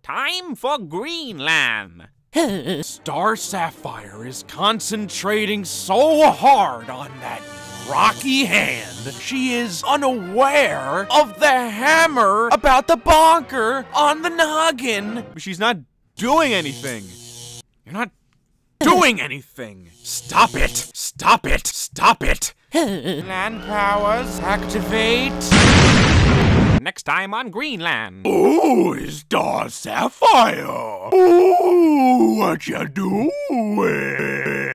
Time for green LAN. Star Sapphire is concentrating so hard on that rocky hand, she is unaware of the hammer about the bonker on the noggin. She's not doing anything. You're not doing anything. Stop it. Stop it. Stop it. LAN powers activate. Next time on green LAN. Oh, Star Sapphire. Oh, what you doing?